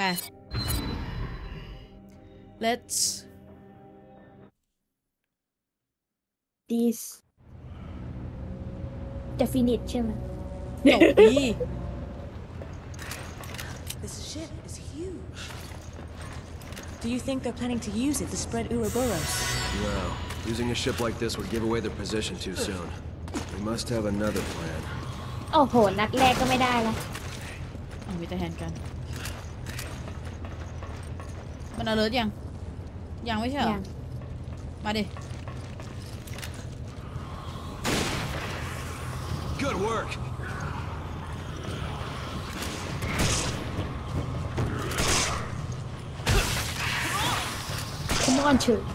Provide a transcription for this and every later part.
ไป let's this definite ใช่ไหมจบดี This ship is huge. Do you think they're planning to use it to spread Ouroboros? No. Using a ship like this would give away their position too soon. We must have another plan. โอ้โหนัดแรกก็ไม่ได้ละมีแต่แฮนด์กันมันเอาเลิศยังไม่ใช่เหรอมาดิ Good work. Come on เชิญ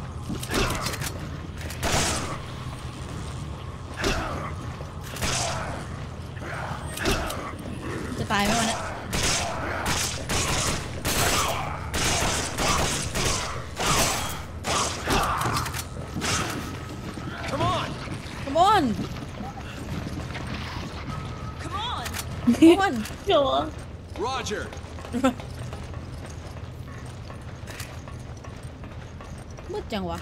จะตายไหมวะเนี่ยCome on Come on โห Roger มืดจังวะ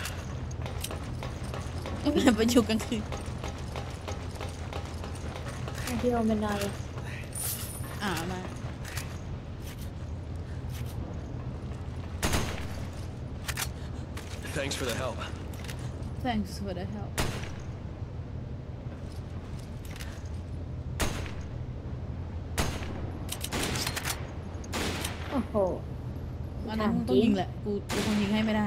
แบบไปอยู่กลางคืนที่เราเป็นอะไรมา Thanks for the help. Thanks for the help โอ้โหอันนั้นต้องยิงแหละกูคงยิงให้ไม่ได้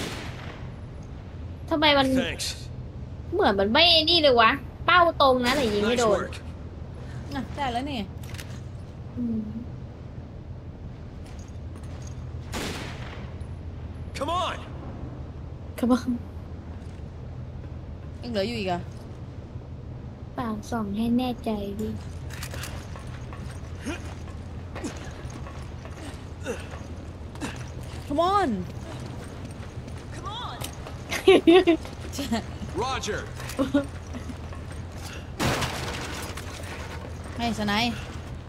ทำไมมันเหมือนมันไม่นี่เลยวะเป้าตรงนะแต่ยิงไม่โดนน่ะได้แล้วนี่ Come on ครับผมยังเหลืออยู่อีกอะเปล่าส่องให้แน่ใจดิ Come on Come on Roger ให้สไนป์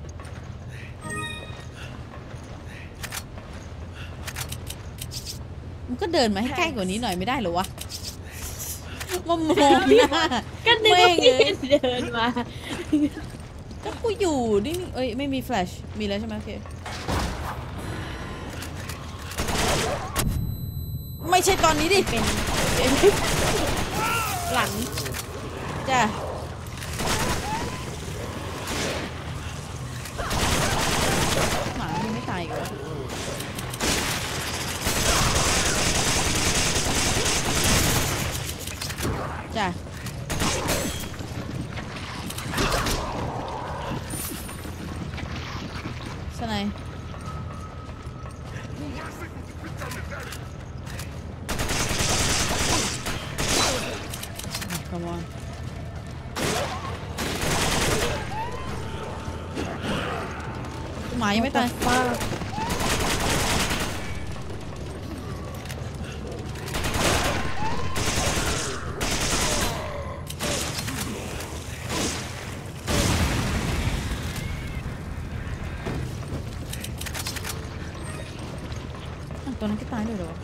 มันก็เดินมาให้ใกล้กว่านี้หน่อยไม่ได้หรอวะมามองหน้าก็นึกว่าเดินมาก็กูอยู่นี่เอ้ยไม่มีแฟลชมีแล้วใช่ไหมโอเคไม่ใช่ตอนนี้ดิเป็นหลังจ้ะหมามันไม่ตายกันจ้ะสไนป์Come on หมายังไม่ตายป้าตัวนั้นก็ตายด้วยเหรอ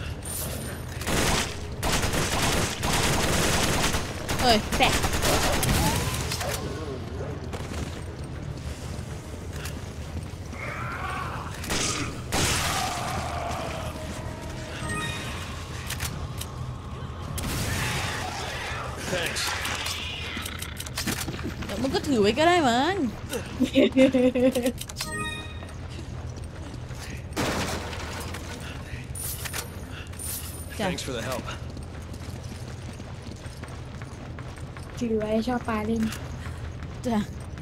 เอ้ยแตะเดี๋ยวมันก็ถือไว้ก็ได้มั้ง Thanks for the help. ถือไว้ชอบปลาเล่นจ้ะ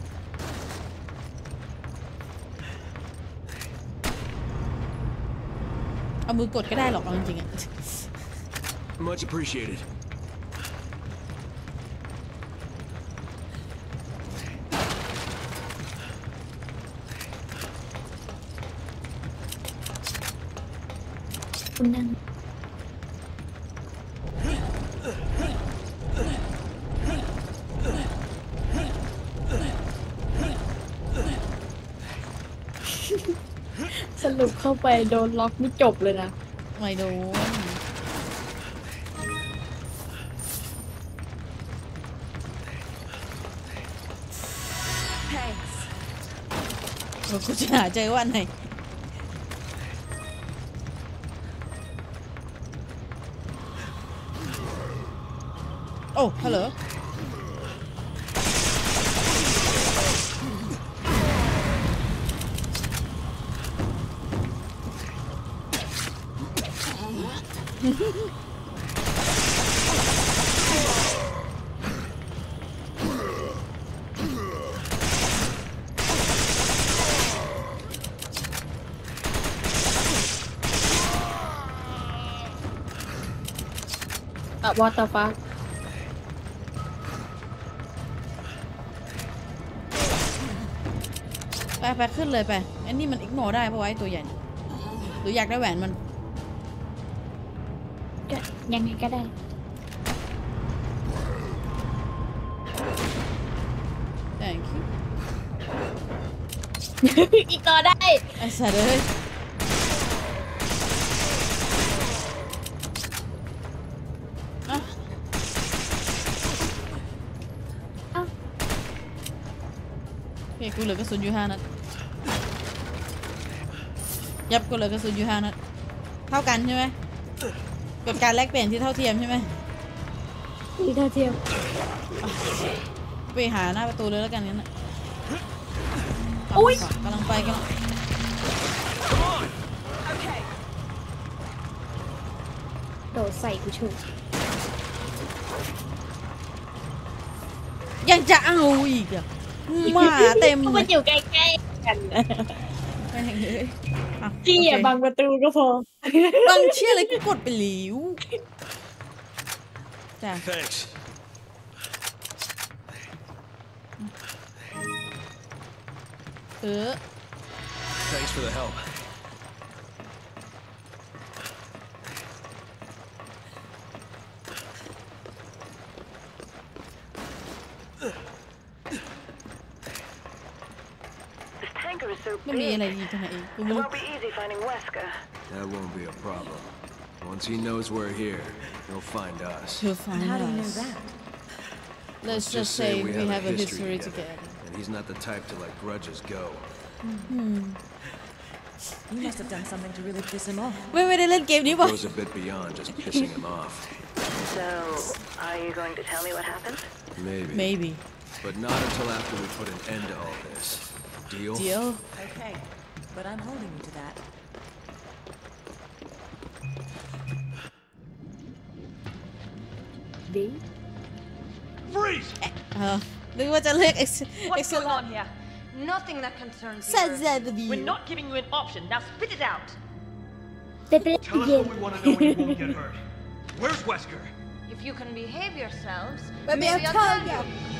เอามือกดก็ได้หรอกจริงๆอ่ะ Much appreciated. คุณนั่งสรุปเข้าไปโดนล็อกไม่จบเลยนะไม่โดน Thanks. กูจะหาเจอว่าไหนโอ้ฮัลโหลวอเตอร์ฟัคไปขึ้นเลยไปอันนี้มันอิกโนได้เพราะว่าไอ้ตัวใหญ่เนี่ยหรืออยากได้แหวนมันก็ยังไงก็ได้ thank you อีกต่อได้ไอ้สัตว์เอ้ยอ่ะเอ้าโอเคกูเหลือกระสุนอยู่5 นัดยับกูเหลือกระสุนอยู่5 นัดเท่ากันใช่ไหมกฎการแลกเปลี่ยนที่เท่าเทียมใช่ไหมอีกเท่าเทียมไปหาหน้าประตูเลยแล้วกันงั้นน่ะอุ๊ยกำลังไปกันโดดใส่กูฉุกยังจะเอาอีกอ่ะหมาเต็มก็เลมันยอยู่ใกล้ๆกันแม่งเอ้ยอ่ะพี่อย่าโอเคบังประตูก็พอบังเชี่ยอะไรกูกดไปหลิวจ้ะ Thanks. Thanks for the help. This tanker is so ไม่มีอะไร big. ดีตรงไหนอีกกู It ไม่รู้ won't be easy finding Wesker. That won't be a problem. Once he knows we're here, he'll find us. He'll find How do you know us. that? Let's just say we have a history together. And he's not the type to let grudges go. You must have done something to really piss him off. ไม่ได้เล่นเกมนี้บ่อย Goes a bit beyond just pissing him off. So, are you going to tell me what happened? Maybe. maybe But not until after we put an end to all this. Deal? deal Okay, but I'm holding you to that. ดี Freeze! นึกว่าจะเรียก What's going on here? Nothing that concerns you. สั Earth. We're not giving you an option. Now spit it out. เต้น Tell us เย็น what we want to know and you won't get hurt. Where's Wesker? If you can behave yourselves, But maybe I'll I'll tell tell you.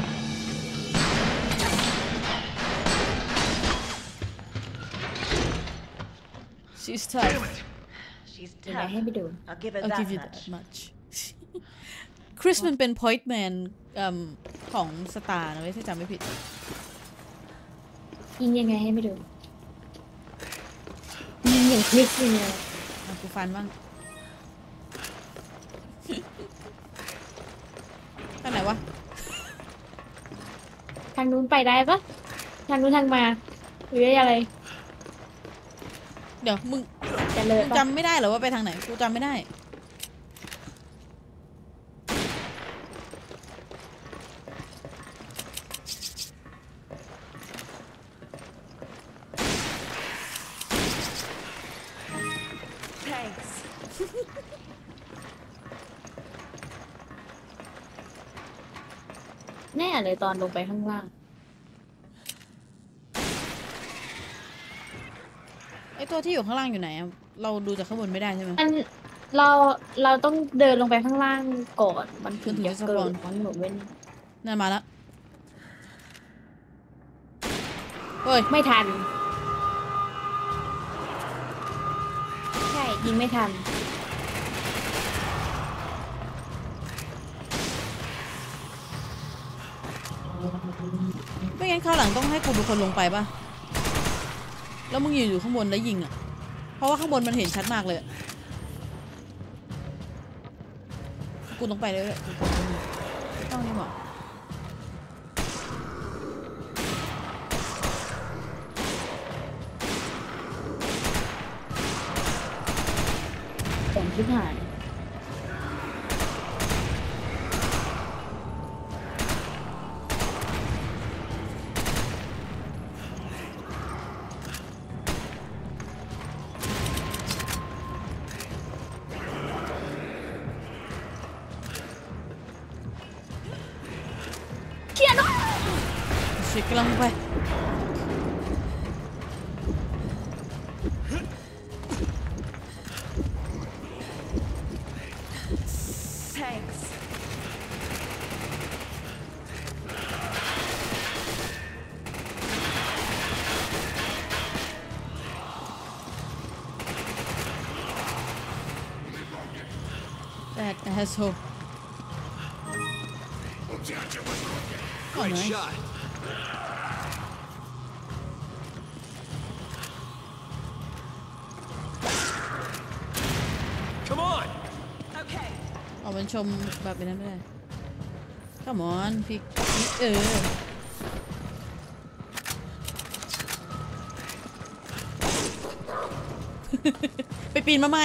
she's tough Damn it! She's เดี๋ยวไหน tough. ให้ไปดู I'll give her I'll that give you much. that much คริสมันเป็น point man ของสตาร์นะเว้ยถ้าจำไม่ผิดยิงยังไงให้ไปดู ยิงอย่างคลิปยังไงอ่ะกูฟันบ้าง ไปไหนวะทางนู้นไปได้ปะทางนู้นทางมาหรืออะไรเดี๋ยวมึงจะเลยมึงปะจำไม่ได้เหรอว่าไปทางไหน กูจำไม่ได้ Thanks. แน่เลยตอนลงไปข้างล่างไอตัวที่อยู่ข้างล่างอยู่ไหนอะเราดูจากข้างบนไม่ได้ใช่ไหมมันเราต้องเดินลงไปข้างล่างก่อนมันถึงถึงจะจะเกิสปอดนมันหนูเว้นนั่นมาแล้วเฮ้ยไม่ทัน ใช่ยิงไม่ทันไม่งั้นคราวหลังต้องให้กูเป็นคนลงไปป่ะแล้วมึงอยู่ข้างบนแล้วยิงอ่ะเพราะว่าข้างบนมันเห็นชัดมากเลยกูต้องไปเลยต้องนี่หว่าแสงขึ้นหายเขียนว่าเช็คกำลังไป Thanks. แต่โซ Great shot. Come on. เอาเป็นชมแบบนั้นไม่ได้ Come on พี่ไปปีนมาใหม่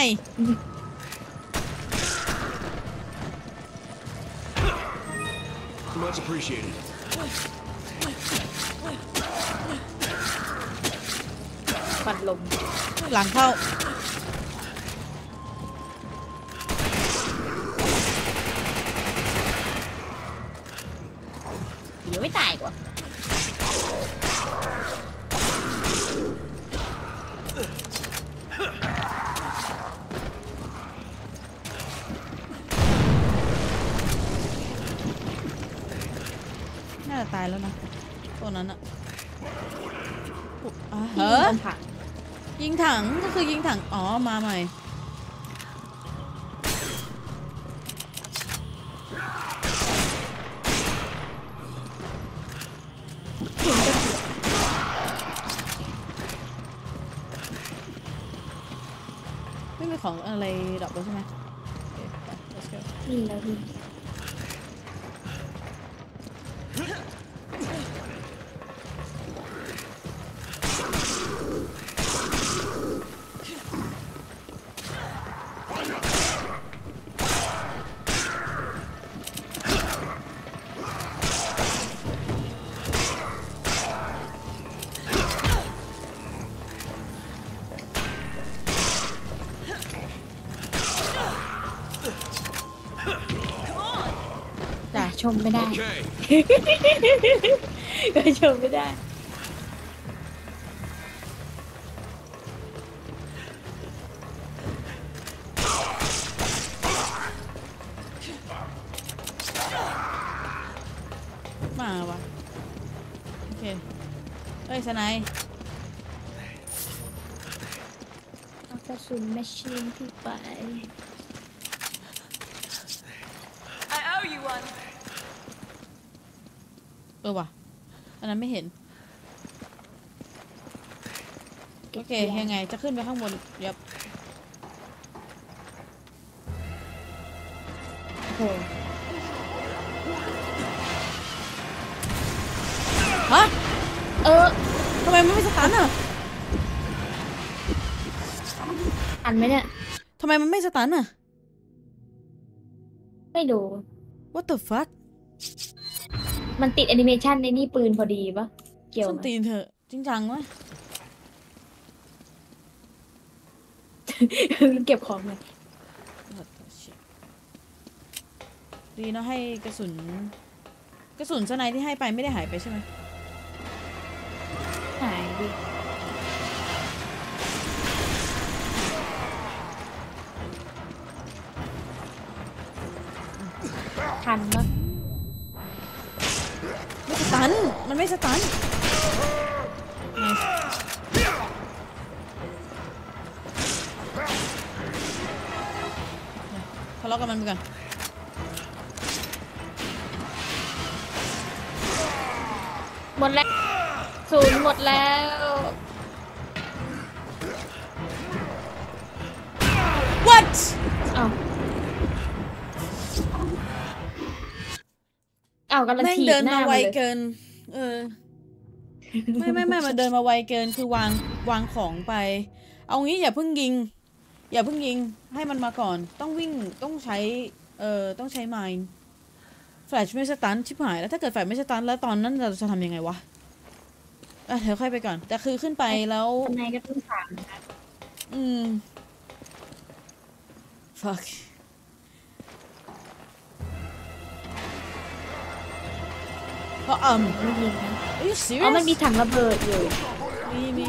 Much appreciated. ปัดลมหลังเข้าเดี๋ยวไม่ตายกว่าน่าจะตายแล้วนะตัวนั้นอะเฮ้ที่ยลมผักยิงถังก็คือยิงถังอ๋อมาใหม่ไม่มีของอะไรดรอปแล้วใช่ไหมโอเคไป let's go นี่แล้วพี่จ้ะชมไม่ได้ Okay. ก็ชมไม่ได้มาวะโอเคเฮ้ยสไนป์เอากระสุนแมชชีนที่ไป I owe you one. ว่ะอันนั้นไม่เห็นโอเคยังไงจะขึ้นไปข้างบนยับโอ้โหฮะททำไมมันไม่สตันอ่ะอันไหมเนี่ยทำไมมันไม่สตันอ่ะไม่ดู What the fuck มันติดแอนิเมชันในนี่ปืนพอดีปะเกี่ยวส้นไหมตีนเถอะจริงจังวะเก็บของเลยดีเนาะให้กระสุนสไนที่ให้ไปไม่ได้หายไปใช่ไหมหายดิทันปะไม่สตันมันไม่สตัน Nice ทะเลาะกันมันไปก่อนหมดแล้วศูนย์หมดแล้วกำลังแม่งถีบเดินหน้ามาไวมันเลยเกิน เออ ไม่มันเดินมาไวเกินคือวางของไป เอางี้อย่าเพิ่งยิง ให้มันมาก่อน ต้องวิ่งต้องใช้ต้องใช้ไมน์แฟลชไม่สตันชิบหายแล้วถ้าเกิดแฟลชไม่สตันแล้วตอนนั้นเราจะทำยังไงวะเดี๋ยวค่อยไปก่อนแต่คือขึ้นไปแล้วข้างในก็ต้องสามนะ fuck เพราะไม่ยิงนะ are you อ๋อ serious มันมีถังระเบิดอยู่มี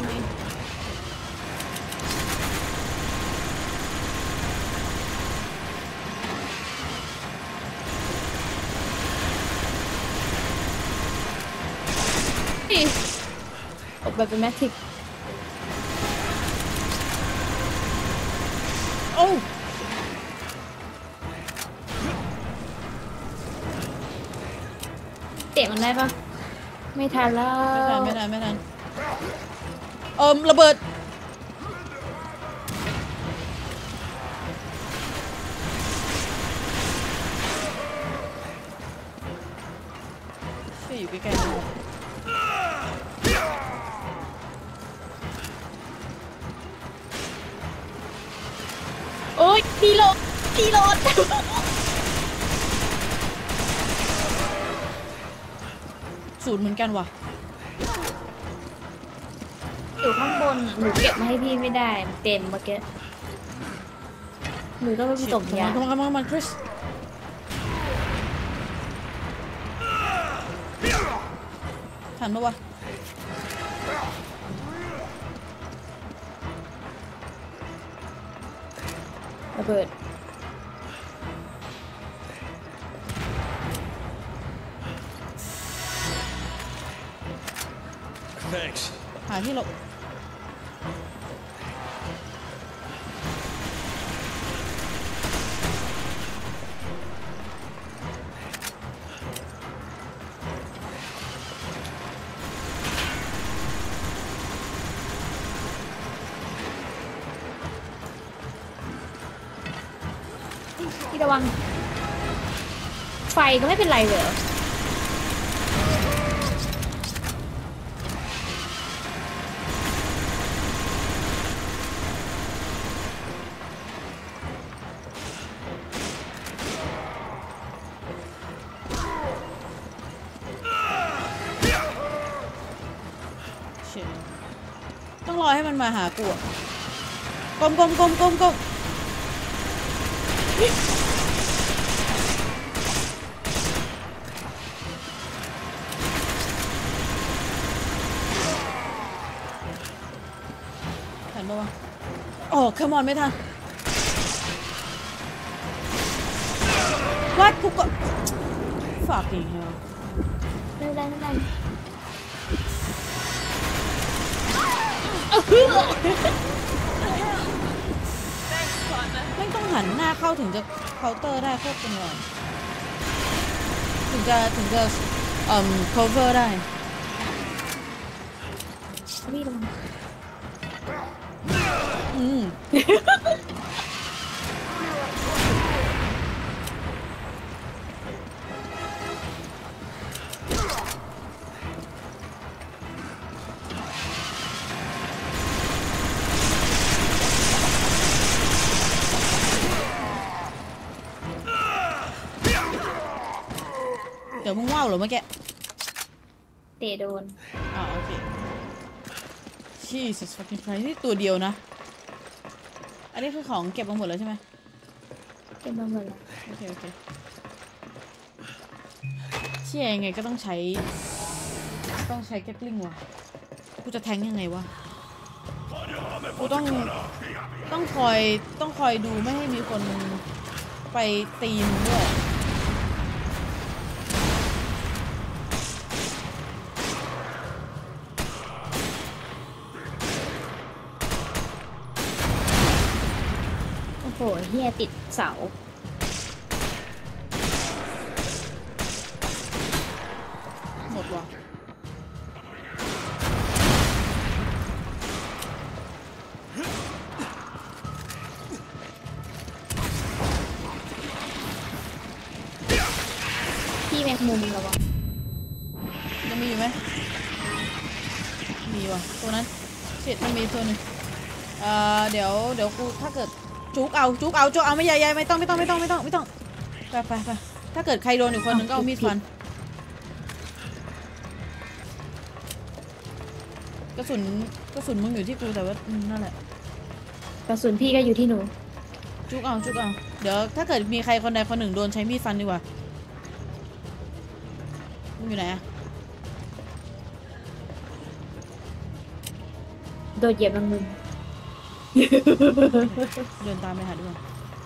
ออกแบบเป็นแมทริกโอ้เตะมันได้ปะไม่ทันแล้วไม่ทันระเบิดช่วยอยู่ใกล้ๆโอ๊ยตีโหลดศูนย์เหมือนกันว่ะอยู่ข้างบนอะหนูเก็บมาให้พี่ไม่ได้มันเต็มเมื่อกี้หนูต้องไปผสมยามันคริสทันปะวะระเบิด Thanks. หาที่หลบพี่ระวัง ไฟก็ไม่เป็นไรเหรอต้องรอให้มันมาหากูกลมทันปะวะโอ้ come on ไม่ทันวัดกูก็ fucking hell ไม่เป็นไรไม่ต้องหันหน้าเข้าถึงจะเคาน์เตอร์ได้โคตรจังเลยถึงจะcover ได้พี่ระวังเดี๋ยวมึงว่าวเหรอเมื่อกี้เตะโดนโอเค Jesus fucking Christ นี่ตัวเดียวนะ อันนี้คือของเก็บมาหมดแล้วใช่ไหมเก็บมาหมดแล้วโอเคเชี่ยยังไงก็ต้องใช้เก็ตลิงว่ะกูจะแทงยังไงวะกูต้องคอยดูไม่ให้มีคนไปตีมงด้วยโอ้โหเฮียติดเสาหมดว่ะพี่แมงมุมระวังยังมีอยู่ไหมมีว่ะตัวนั้นเสร็จมันมีตัวหนึ่งเดี๋ยวกูถ้าเกิดจุกเอาไม่ใหญ่ไม่ต้องไปถ้าเกิดใครโดนอยู่คนหนึ่งก็เอามีดฟันกระสุนมึงอยู่ที่กูแต่ว่านั่นแหละกระสุนพี่ก็อยู่ที่หนูจุกเอาเดี๋ยวถ้าเกิดมีใครคนใดคนหนึ่งโดนใช้มีดฟันดีกว่ามึงอยู่ไหนอะโดดเหยียบแมงมุมเดินตามไปหาดีกว่า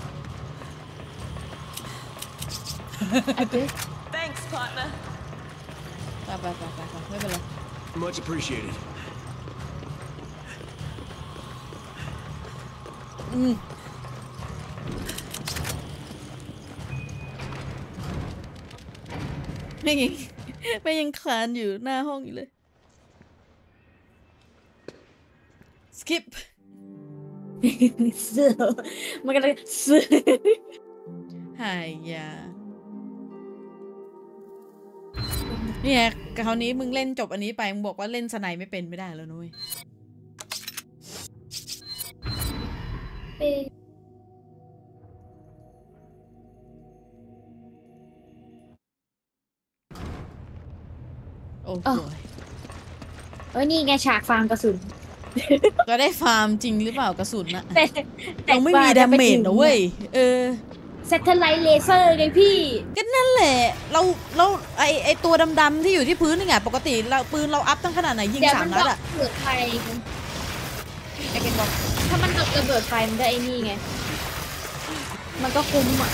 Thanks, partner. ไปไม่เป็นไร Much appreciated. ไม่ยังคลานอยู่หน้าห้องอยู่เลย skip เสือมันก็เลยเสือหายยาเนี่ยคราวนี้มึงเล่นจบอันนี้ไปมึงบอกว่าเล่นสไนไม่เป็นไม่ได้แล้วนุ้ยโอ้โหนี่ไงฉากฟาร์มกระสุนก็ได้ฟาร์มจริงหรือเปล่ากระสุนนะแต่เราไม่มีดาเมจนะเว้ยเซตเทอร์ไลท์เลเซอร์ไงพี่ก็นั่นแหละเราไอตัวดำๆที่อยู่ที่พื้นนี่ไงปกติเราปืนเราอัพตั้งขนาดไหนยิง3 นัดอะเดี๋ยวมันเกิดไฟไอเกนบอกถ้ามันระเบิดไฟมันก็ไอ้นี่ไงมันก็คุ้มอ่ะ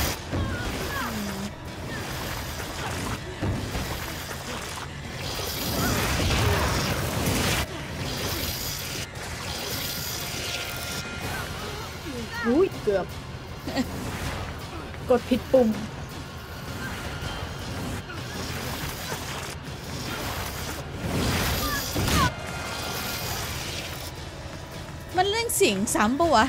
อุ้ยเกือบ กดผิดปุ่มมันเล่นเสียงซ้ำปะวะ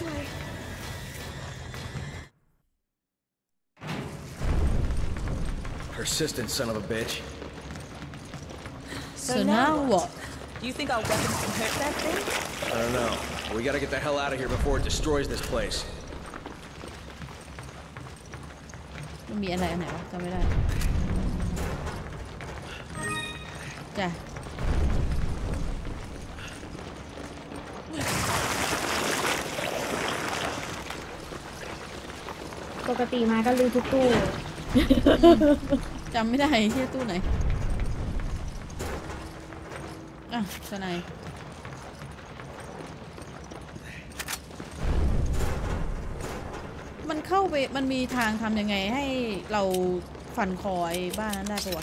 Persistent son of a bitch. So now what? Do you think our weapons can hurt that thing? I don't know. We gotta get the hell out of here before it destroys this place. มันมีอะไรอันไหนวะจำไม่ได้จ้ะปกติมาก็ลืมทุกตู้จำไม่ได้ที่ตู้ไหนอ่ะสไนป์มันเข้าไปมันมีทางทำยังไงให้เราฟันคอไอ้บ้านนั้นได้ปะวะ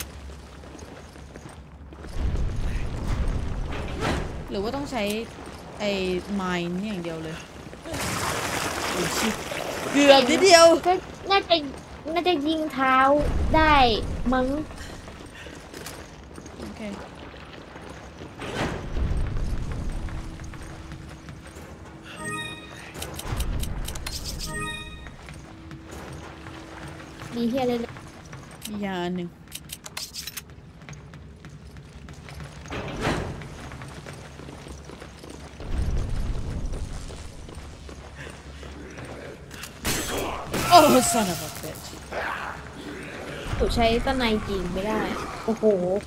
หรือว่าต้องใช้ไอ้ไมน์นี่อย่างเดียวเลยโอ้ชิบเกือบนิดเดียวก็น่าจะยิงเท้าได้มั้งโอเคมีเฮียเลยมียาอันหนึ่งโอ้ son of a bitch ถูกใช้ต้นในจริงไม่ได้ โอ้โห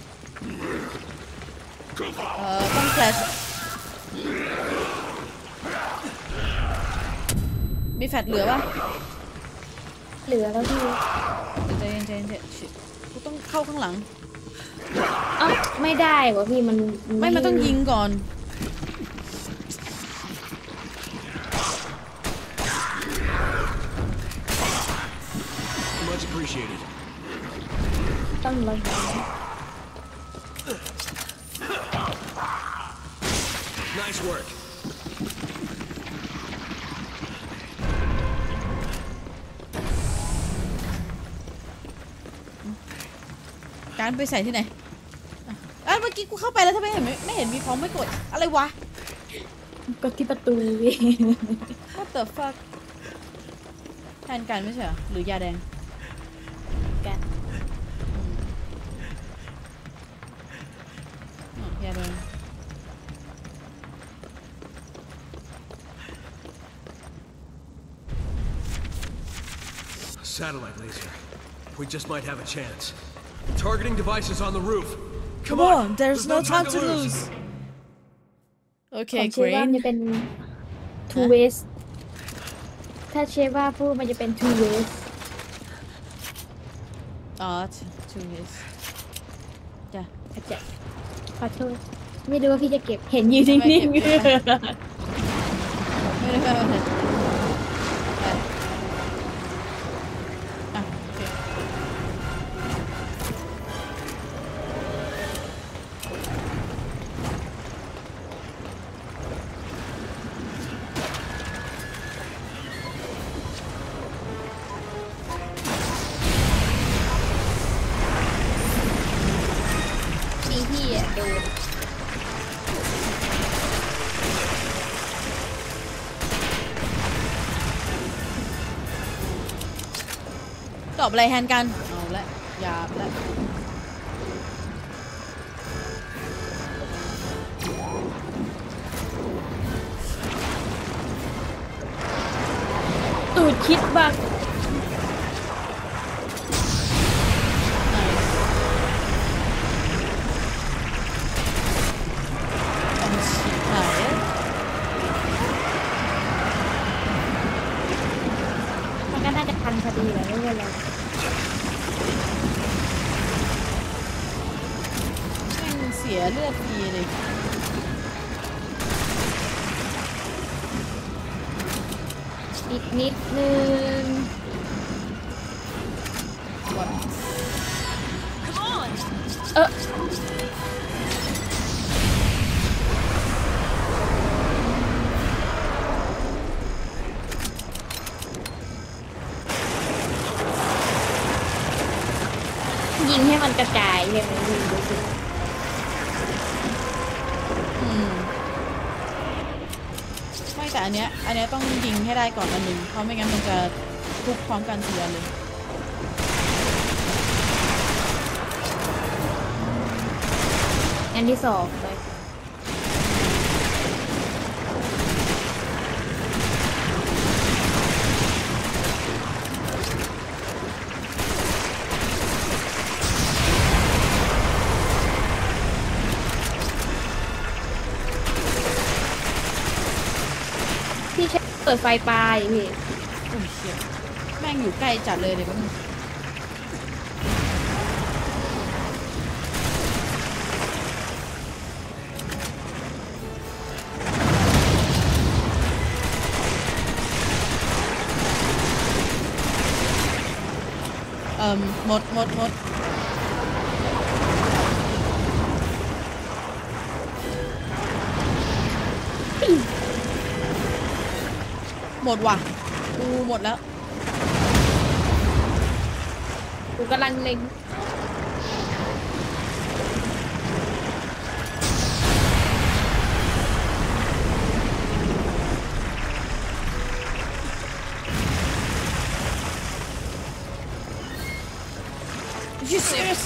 ต้องแฟลชมีแฟลชเหลือปะเหลือแล้วพี่ใจเย็นกูต้องเข้าข้างหลังเอ้าไม่ได้วะพี่มันมันต้องยิงก่อน Much appreciated. ต้องลง Nice work. การไปใส่ที่ไหนเมื่อกี้กูเข้าไปแล้วทำไมไม่เห็นมีพร้อมไม่กดอะไรวะกดที่ประตูพี่ What the fuck แทนการไม่ใช่เหรอหรือยาแดงกันอะเลย Satellite laser. We just might have a chance. Targeting devices on the roof. Come on there's no time to lose โอเคของเชฟว่า Crane มันจะเป็น two ways ถ้าเชฟว่าพูดมันจะเป็น two ways อ๋อ two years จ้ะอาจจะขอโทษไม่รู้ว่าพี่จะเก็บเห็นยืนนิ่งไม่เก็บ ไม่ได้ไม่ได้อ่ะโอเคๆมีพี่อ่ะโดนตอบอะไรแทนกันเอาละหยาบละตูดคิดบ้างต้องฉีดหายมันก็น่าจะทันพอดีแหละไม่เป็นไรแม่งเสียเลือดฟรีเลยอีกนิดนึงวัดเออยิงให้มันกระจายใช่ไหมยิงดูสิไม่แต่อันเนี้ยต้องยิงให้ได้ก่อนอันหนึ่งเพราะไม่งั้นมันจะทุบพร้อมกันเสียเลยอันที่สองเลย พี่ใช้เปิดไฟปลายพี่โอ้ยเชี่ยแม่งอยู่ใกล้จัดเลยเดี๋ยวก็มึงหมดหมดว่ะกูหมดแล้วกูกำลังเล็ง You serious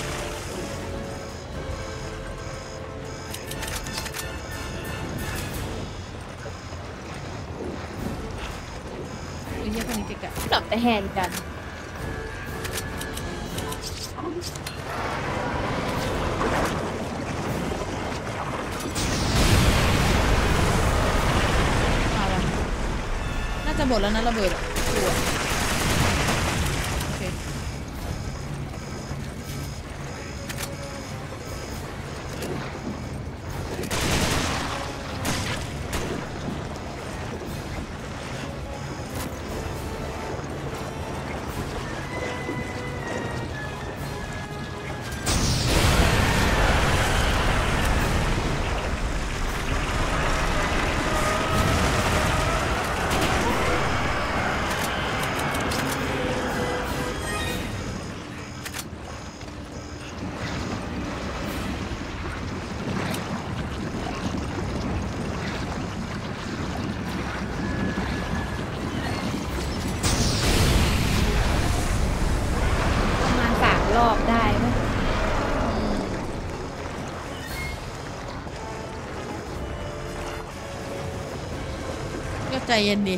ไอ้เหี้ยคนนี้เกะกลับแต่แฮนด์กันมาละน่าจะหมดแล้วนะระเบิดอ่ะดูอ่ะโอเคก็ใจเย็นดิ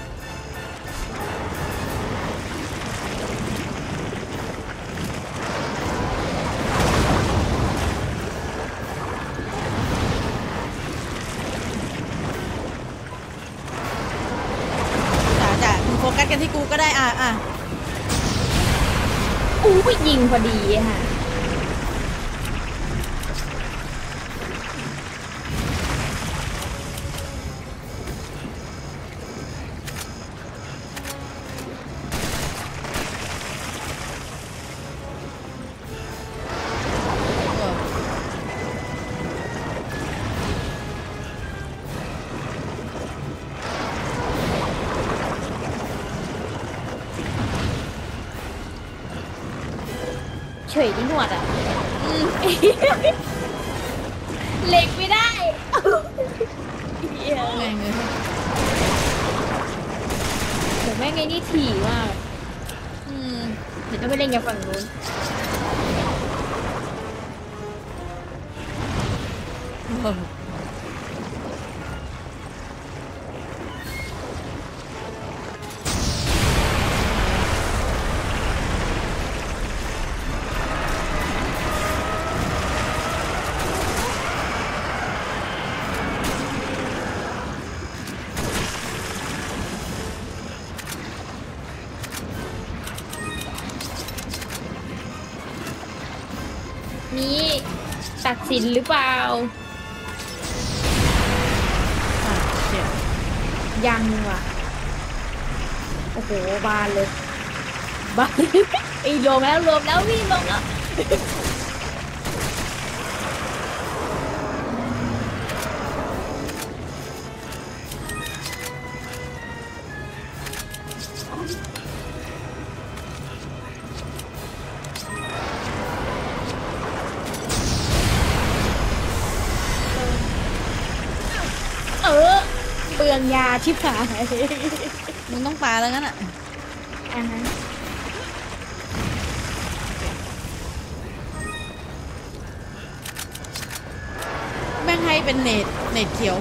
จ้ะมึงโฟกัสกันที่กูก็ได้อ่ะอู้ไปยิงพอดีค่ะ เฉยที่หนวดอ่ะเหล็กไม่ได้เหี้ยแม่งเลยแต่แม่งไงนี่ถี่มากอืมเดี๋ยวต้องไปเล่นกับฝั่งนู้นเออนี่ตัดสินหรือเปล่าเจ็บยังว่ะ โอ้โห บานเลย บาน ไอ้ลงแล้วพี่ลงแล้ว เปลืองยาชิบหายมึงต้องปาแล้วงั้นอ่ะอ่าฮะแม่งให้เป็นเนตเขียว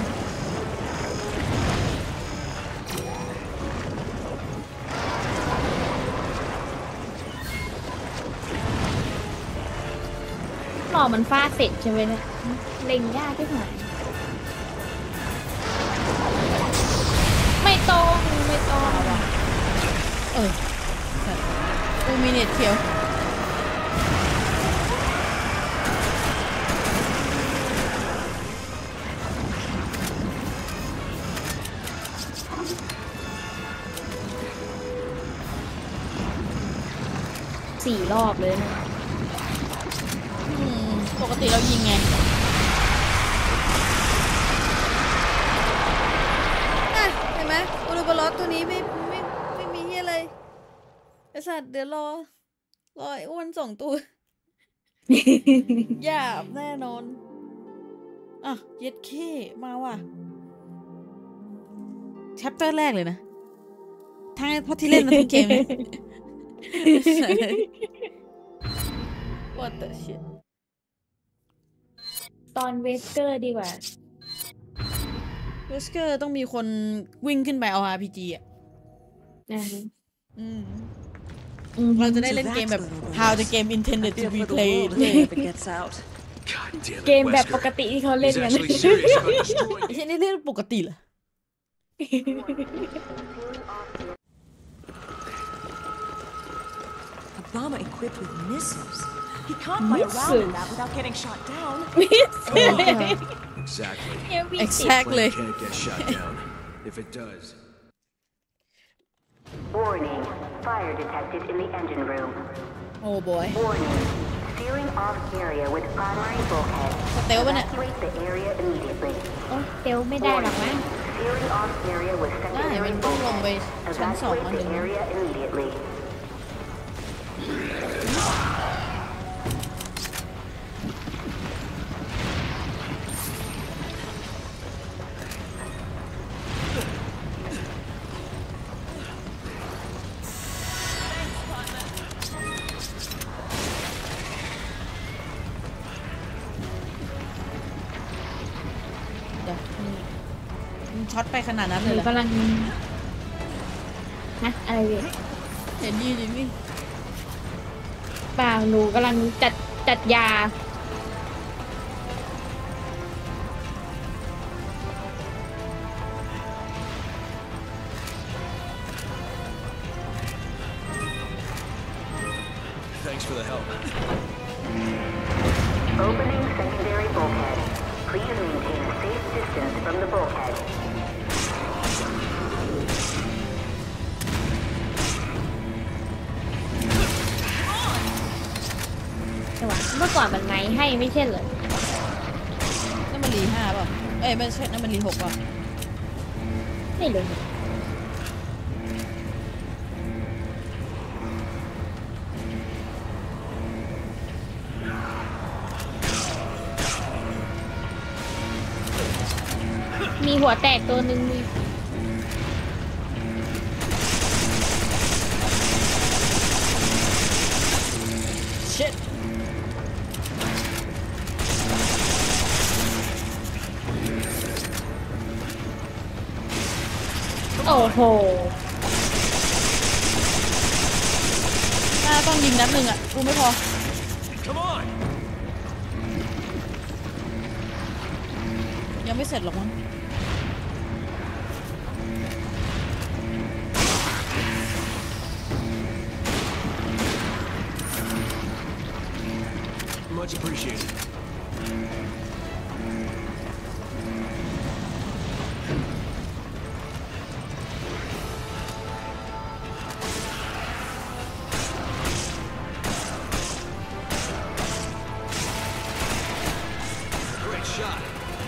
หมอมันฟาดเสร็จใช่ไหมเนี่ยเล็งยากที่หายไม่ต้องเออกูมีเนตเขียว 4 รอบเลยนะปกติเรายิงไงน่ะเห็นไหมอูรูบาลอสตัวนี้ไม่มีเฮียอะไรไอสัตว์เดี๋ยวรอไอ้อ้วนส่งตัว หยาบแน่นอน อ่ะ เย็ดเข้มาว่ะแชปเตอร์แรกเลยนะทั้งเพราะที่เล่นมาทั้งเกมเลย What the shit ตอนเวสเกอร์ดีกว่าเวสเกอร์ต้องมีคนวิ่งขึ้นไปเอา RPG อ่ะอ่าเราจะได้เล่นเกมแบบ how the game intended to be played if it gets out. God damn it, เกมแบบป Wesker. กติที่เขาเล่น He's กัน actually serious about destroying ไอ้เช่นนี่เรื่องปกติเหรอ A bomber equipped with missiles. He can't fly around in that without getting shot down. Exactly. เนี่ยวิ่งติด exactly Plane can't get shot down. If it does, Warning. Fire detected in the engine room. oh boy Warning. Sealing off area with primary bulkhead. สเตลปะเนี่ย Evacuate the area immediately. โอ้เตลไม่ได้หรอกมั้ง Sealing off area with ได้ secondary มันต้องลงไป bulkhead. ชั้นสองอัน Evacuate หนึ่ the ง area immediately. ช็อตไปขนาดนั้นหเลนูยเหรอกำลังนะอะไรเว้ยเห็นดีดิมี่เปล่าหนูกำลังจัดยา Thanks for the help. Opening secondary bulkhead. Please maintain a safe distance from the bulkhead. แต่ว่าเมื่อก่อนมันไงให้ไม่ใช่เหรอนั่นมันรี5ป่ะเอ้ยไม่ใช่นั่นมันรี6ป่ะไม่รู้มีหัวแตกตัวหนึ่งมีเช็ดโอ้โหน่าต้องยิงนัดหนึ่งอ่ะกูไม่พอ Come on! ยังไม่เสร็จหรอกมั้ง Much appreciated. Great shot.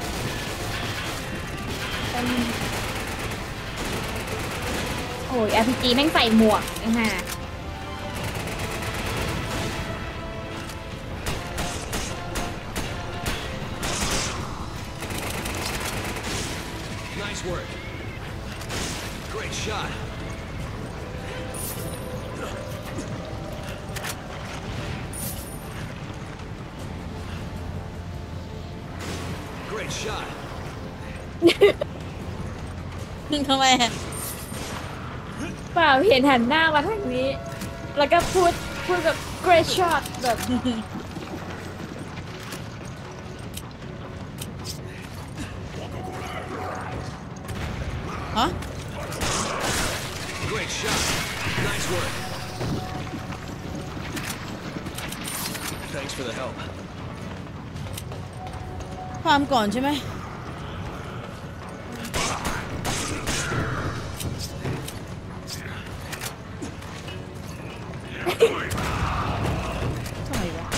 โอ้ย RPG แม่งใส่หมวกนะฮะ Nice work. Great shot. Great shot. ทำไมอะเปล่าเห็นหันหน้ามาทางนี้ แล้วก็พูดแบบ great shot แบบฮะ Great shot. Nice work. Thanks for the help. ฟาร์มก่อนใช่ไหมทำไมวะ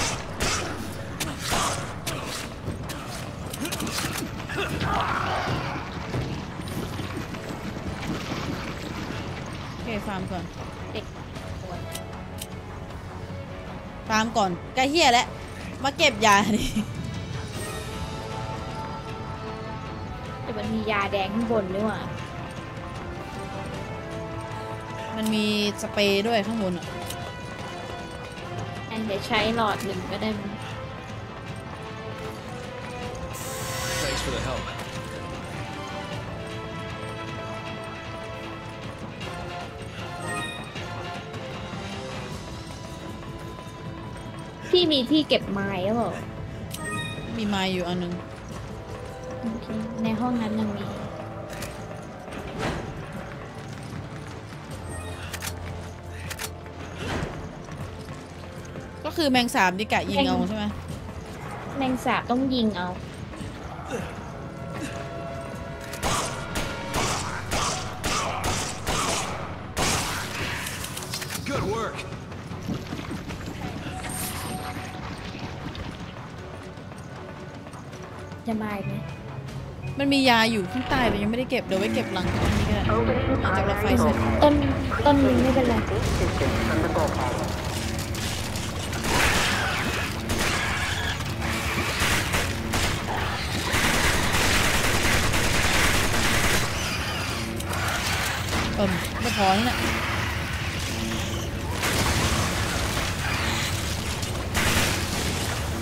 โอเคฟาร์มก่อนเด็กฟาร์มก่อนใกล้เฮียแล้วมาเก็บยาดิแต่มันมียาแดงข้างบนด้วยว่ะมันมีสเปรย์ด้วยข้างบนอ่ะอันเดี๋ยวใช้หลอดหนึ่งก็ได้มั้ง Thanks for the help. พี่มีที่เก็บไม้หรือเปล่ามีไม้อยู่อันนึงโอเคในห้องนั้นยังมีก็คือแมงสาบดิกะยิงเอาใช่ไหมแมงสาบต้องยิงเอา Good work. จะมาอีกไหมมันมียาอยู่ข้างใต้แต่ยังไม่ได้เก็บเดี๋ยวไว้เก็บหลังอันนี้ก็ได้ Opening หลังจากเราไฟเสร็จ bulkhead. ต้นนึงไม่เป็นไร Safe distance from the bulkhead. ไม่พอแล้วเนี่ย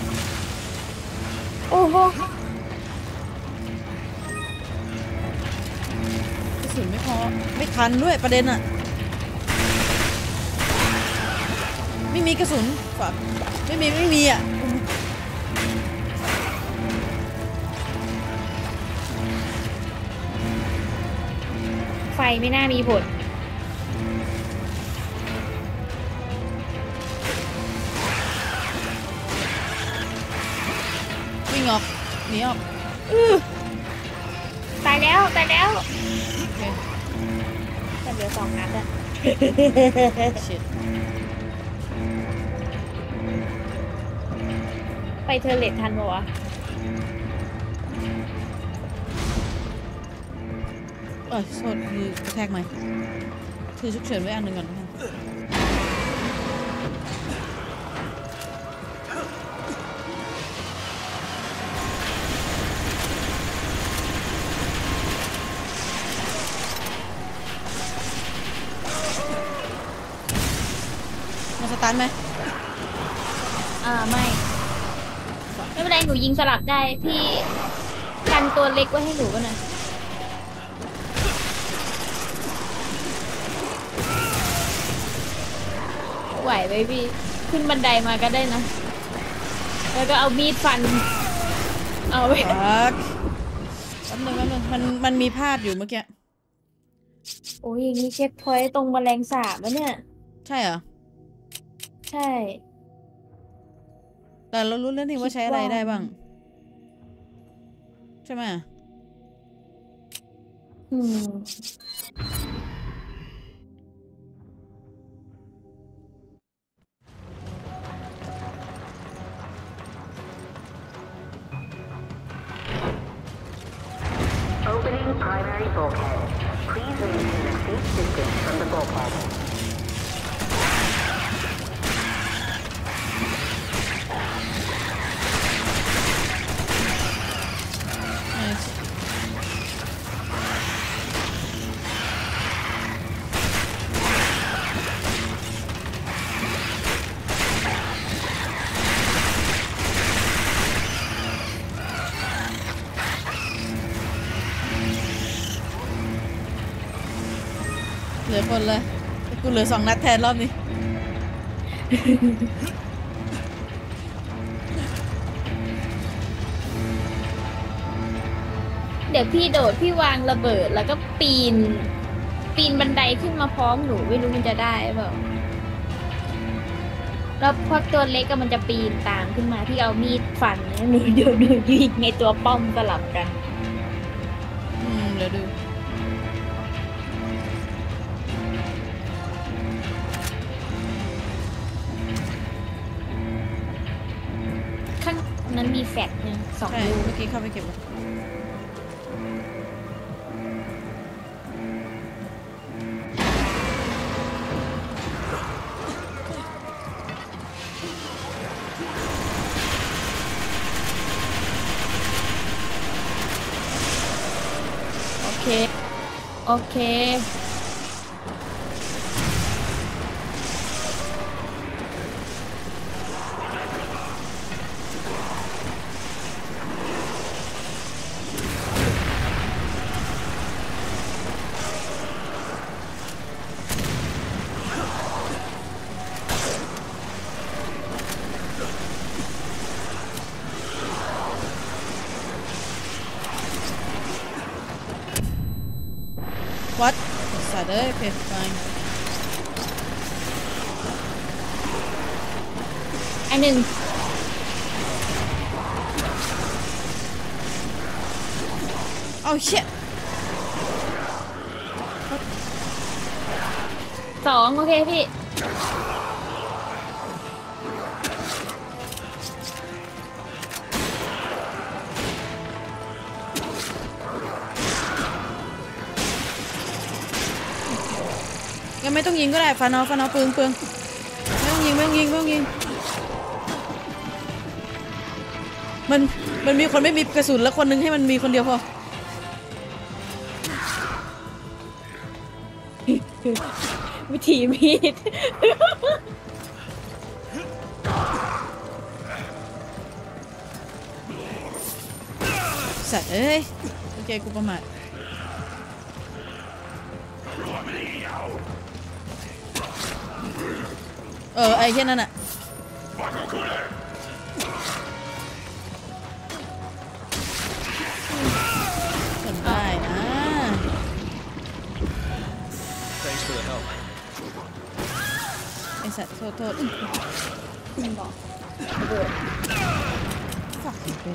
โอ้โหสุนไม่พอไม่ทันด้วยประเด็นอะไม่มีกระสุนฝากไม่มีอะไฟไม่น่ามีผลวิ่งออกหนีออกตายแล้วตายแล้วโอเคแต่เหลือ2 นัดอะชิดไปเทอร์เลตทันปะวะโทษคือกระแทกไหมถือฉุกเฉินไว้อันหนึ่งก่อนนะคะมาสตาร์ทไหมไม่เป็นไรหนูยิงสลับได้พี่กันตัวเล็กไว้ให้หนูก่อนนะไหวไหมพี่ขึ้นบันไดมาก็ได้นะ แล้วก็เอามีดฟันเอาไปปักแป๊บนึงมันมีพลาดอยู่เมื่อกี้โอ้ยอย่างนี้เช็คพอยต์ตรงแมลงสาบแล้วเนี่ยใช่เหรอใช่แต่เรารู้แล้วนี่ว่าใช้อะไรได้บ้าง ใช่ไหมอืม Opening primary bulkhead. Please maintain a safe distance from the bulkhead. Nice.เหลือคนเลยกูเหลือ2 นัดแทนรอบนี้เดี๋ยวพี่โดดพี่วางระเบิดแล้วก็ปีนบันไดขึ้นมาพร้อมหนูไม่รู้มันจะได้เปล่าแล้วพอตัวเล็กก็มันจะปีนตามขึ้นมาที่เอามีดฟันเนี่ยหนูยิงในตัวป้อมสลับกันเดี๋ยวดูข้างนั้นมีแฟลชหนึ่ง2 ใช่ลูกเมื่อกี้เข้าไปเก็บแล้วโอเค โอเควัดสัตว์เอ้ยโอเค fine อันหนึ่งเอาเชี่ย 2 โอเคพี่ยังไม่ต้องยิงก็ได้ฟันเอาเปลืองไม่ต้องยิงมันมีคนไม่มีกระสุนแล้วคนนึงให้มันมีคนเดียวพอวิธีมีดสัตว์เอ้ยโอเคกูประมาทไอ้แค่นั้นอะทำได้นะ Thanks for the help. ไอ้สัตว์โทษมันบอกฝักอีกเลย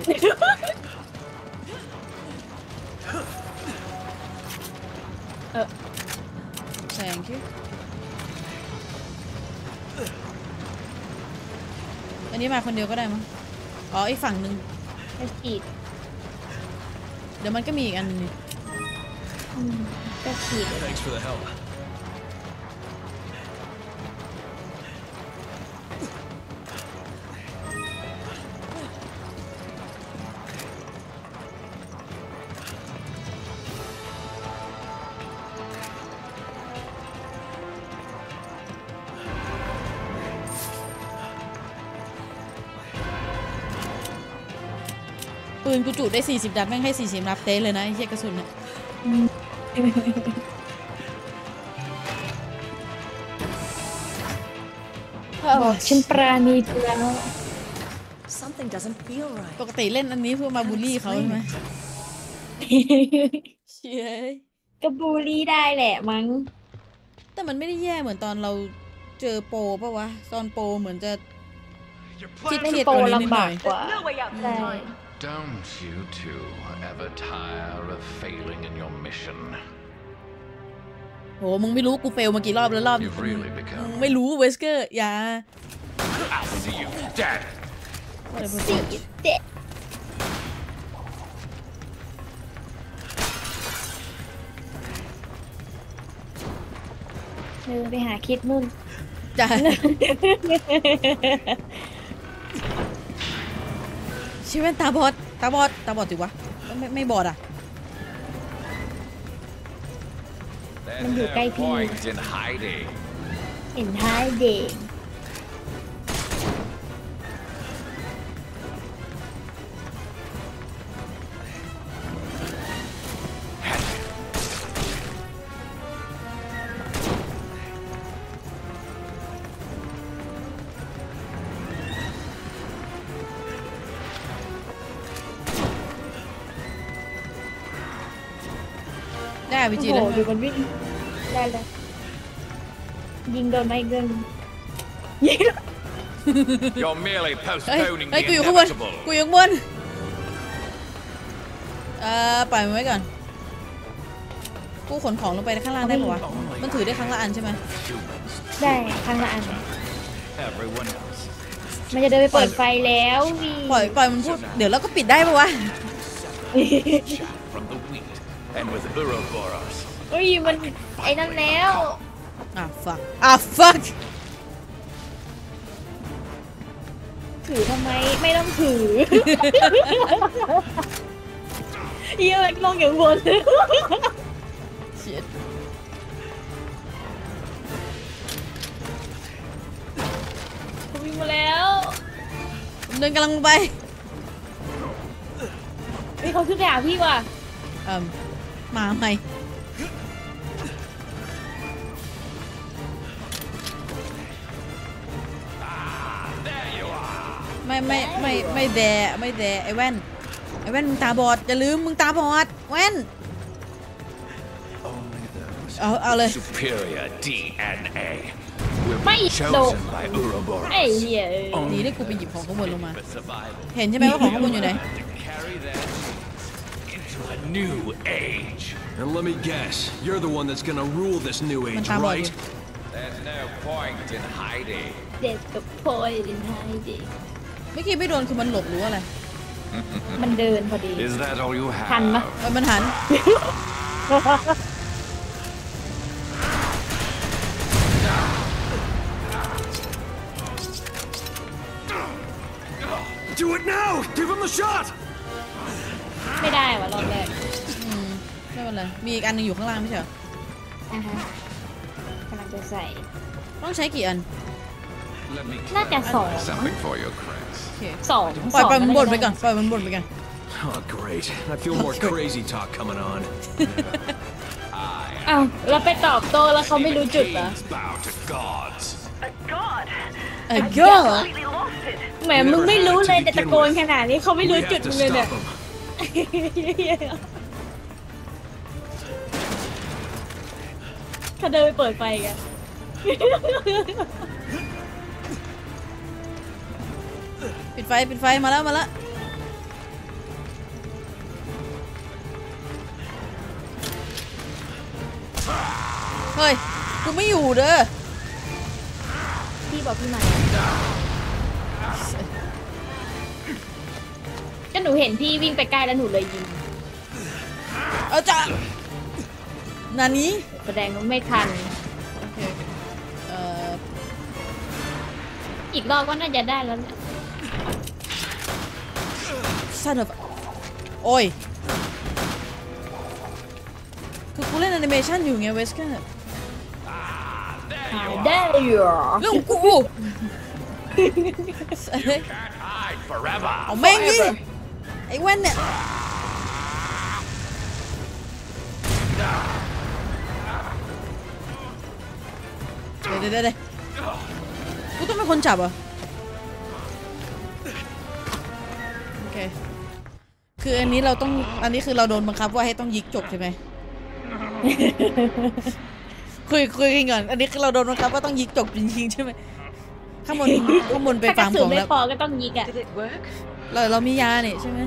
thank you อันนี้มาคนเดียวก็ได้มั้งอ๋ออีกฝั่งหนึ่งไปฉีดเดี๋ยวมันก็มีอีกอันหนึงนี่ก็ฉีด Thanks for the help. ปืนกูจุได้40 นัดแม่งให้40 นัดเต้เลยนะไอ้เหี้ยกระสุนเนี่ยฉันปราณีเธอแล้ว Something doesn't feel right. ปกติเล่นอันนี้เพื่อมาบูลลี่เขาใช่ไหมเชี่ยก็บูลลี่ได้แหละมั้งแต่มันไม่ได้แย่เหมือนตอนเราเจอโปรปะวะตอนโปรเหมือนจะ Your คิด plan เครียดโปกรว่านี้นิดหลำน่บาอก ยกว่า no way out ใช่ this time. Don't you two ever tire of failing in your mission? โหมึงไม่รู้กูเฟลมากี่รอบแล้วรอบ You've really มึง become. ไม่รู้เวสเกอร์อย่า I'll see you dead. สีเด็ดเดินไปหาคิดนุ่นจ้าชิเว่นตาบอดสิวะไม่บอดอ่ะ There's no point in hiding. เห็นท้ายเด็กได้พีจีโอ้เลยโหดูมันวิ่งได้เลยยิงโดนไหมเกินยิง You're merely เฮ้ย postponing กู the อยู่ข้างบน inevitable. กูอยู่ข้างบนปล่อยมันไว้ก่อนกูขนของลงไปข้างล่างได้ปะวะมันถือได้ครั้งละอันใช่ไหมได้ครั้งละอัน Everyone else. มันจะเดินไปเปิดไฟแล้วนี่ปล่อยมันพูดเดี๋ยวเราก็ปิดได้ปะวะ Chaff from the wheat. And with Uroboros. เฮ้ยมันไอ้นั่นแล้ว fuck ถือทำไมไม่ต้องถือ เหี้ยอะลงอย่างบน shit กูวิ่งมาแล้วเดินกำลังไปมีเขาขึ้นไปหาพี่ว่ะมาไหม There you are. ไม่แดไอ้แว่นมึงตาบอดอย่าลืมมึงตาบอดแว่น Only those เอาเลย superior DNA will ไม่ be โด chosen by Uroboros. ไอ้เหี้ยดีที่กูไปหยิบของข้างบนลงมา For survival. เห็นใช่ไหมว่าของข้างบนอยู่ไหน To carry their genes into a new age. And let me guess, you're the one that's gonna rule this new มัน age, ตาบอดอ right? ยู่ There's no point in hiding. เด็ดกับโพยดินไทยเด็กเมื่อกี้ไม่โดนคือมันหลบหรือว่าอะไรมันเดินพอดี Is that all you ทันปะ have? มันหัน Do it now! Give him the shot! ไม่ได้ว่ะรอบแรกไม่เป็นไรมีอีกอันหนึงอยู่ข้างล่างไม่ใช่เหรออ่ะฮะกำลังจะใส่ต้องใช้กี่อัน Let me น่าจะสอง something for you, Chris. โอเคสองปล่อยมันบ่นไปด้ก่อนปล่อยมันบ่นไปก่อน Oh, great. I feel more crazy talk coming on. I อ้าวเราไปตอบโต้แล้วเขาไม่รู้จุดเหรอ Bow to gods. A god! ไอ้ก็ Completely lost it. แหมมึงไม่รู้เลยแต่ตะโกนขนาดนี้เขาไม่รู้ We จุด have มึ to งเลยเนี่ย stop him. เขาเดินไปเปิดไฟกันปิดไฟมาแล้วเฮ้ยกูไม่อยู่เด้อพี่บอกพี่มาก็หนูเห็นพี่วิ่งไปใกล้แล้วหนูเลยยิงเอาจ้ะนานี้แสดงว่าไม่ทันโอเคอีกรอบก็น่าจะได้แล้วเนี่ย son of โอ้ยคือกูเล่นแอนิเมชันอยู่ไงเวสเกอร์หายได้เหรอเรื่องของกูเฮ้ย Hide forever. เอาแม่งดิไอ้แว่นเนี่ยเดี๋ยวกูต้องเป็นคนจับเหรอโอเคคืออันนี้คือเราโดนบังคับว่าให้ต้องยิงจบใช่ไหม คุยกันก่อนอันนี้คือเราโดนบังคับว่าต้องยิงจบจริงๆใช่ไหมข้างบนไปถ้ากฟาระร์มสุขนองไม่แล้วพอก็ต้องยิงอ่ะ Did it work? เรามียาเนี่ยใช่ไหม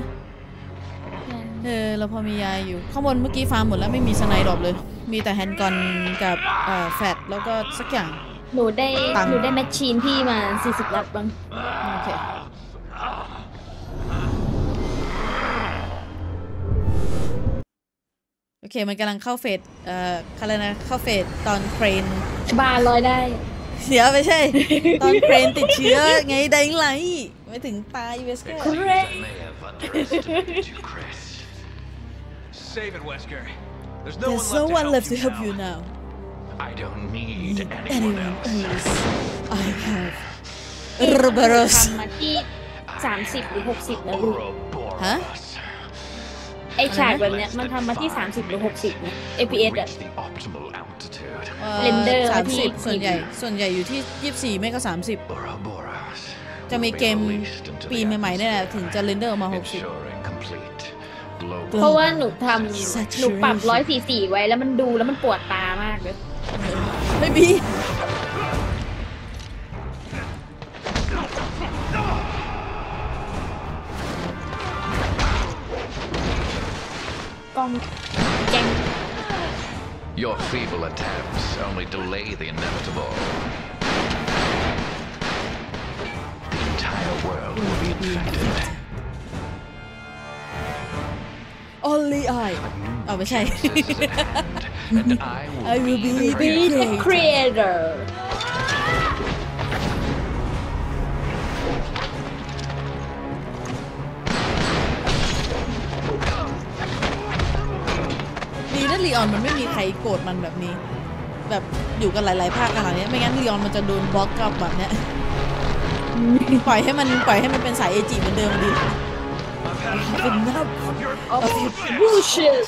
เราพอมียาอยู่ข้างบนเมื่อกี้ฟาร์มหมดแล้วไม่มีสไนด์ดรอปเลยมีแต่แฮนด์กอนกับแฟตแล้วก็สักอย่างหนูได้ตังค์หนูได้แมชชีนพี่มา40ลับบ้างโอเคโอเคมันกำลังเข้าเฟสอะไรนะเข้าเฟสตอนเครนบาร์ลอยได้เสียไม่ใช่ ตอนเครนติดเชื้อไงไดงไลท์ไม่ถึงตายเวสเกอร์ I may have underestimated you, Chris. Save it, Wesker. There's There's no one left to help you now I don't need anyone anyone else. else I have Roboros ทำมาที่30หรือ60แล้วลูกฮะ Ouroboros. ไอฉากแบบเนี้ยมันทำมาที่30หรือ60เนี่ย FPS อะ Reach the optimal altitude. เรนเดอร์ 30 ที่ส่วนใหญ่อยู่ที่24ไม่ก็30 Ouroboros จะมี will be เกม released into ปี the ใหม่ๆนี่แหละถึงจะเรนเดอร์ออกมา ensuring complete global เพราะว่าหนูปรับ144ไว้แล้วมันดูแล้วมันปวดตามากเลย 60ไม่มีกล้องแจ้ง Your feeble attempts only delay the inevitable. The entire world will be infected. Only I เอาไม่ใช่ And I will be be the the creator ดีนะลีออนมันไม่มีใครโกรธมันแบบนี้ แบบอยู่กันหลายๆภาคขนาดนี้ไม่งั้นลีออนมันจะโดนบล็อกกลับแบบเนี้ยปล่อยให้มันเป็นสายเอจิเหมือนเดิมดีเป็นนับ bullshit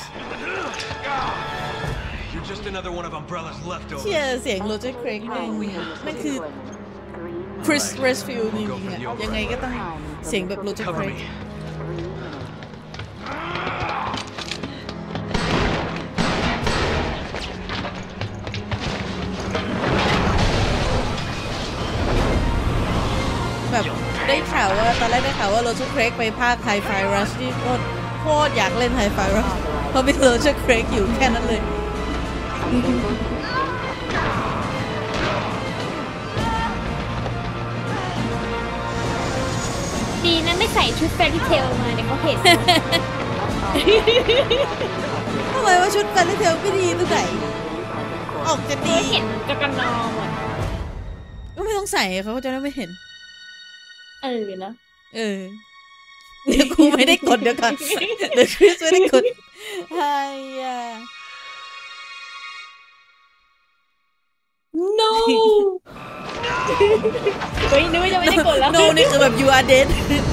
You're just another one of Umbrella's เชี่ย leftovers. เสียงโรเจอร์เครกนั่นคือคริสเรสฟิลด์จริงๆอะยังไงก็ต้องเสียงแบบโรเจอร์เคร Cover ก me. แบบได้ข่าวว่าตอนแรกได้ข่าวว่าโรเจอร์เครกไปภาคไฮไฟรัชที่โคตรอยากเล่นไฮไฟรัชเพราะมีโรเจอร์เครกอยู่แค่นั้นเลยดีนะไม่ใส่ชุดแฟรี่เทลมาเนี่ยเขาเห็นทำไมว่าชุดแฟนเทลไม่ดีตรงไหนออกจะดีเขาเห็นกระกันนอหมดก็ไม่ต้องใส่เขาก็จะได้ไม่เห็นนะเดี๋ยวกูไม่ได้กดเดี๋ยวก่อนเดี๋ยวคริสไม่ได้กดไฮอะ no เฮ้ยนึกว่าจะไม่ได้กดแล้วโนนี่คือแบบ you are dead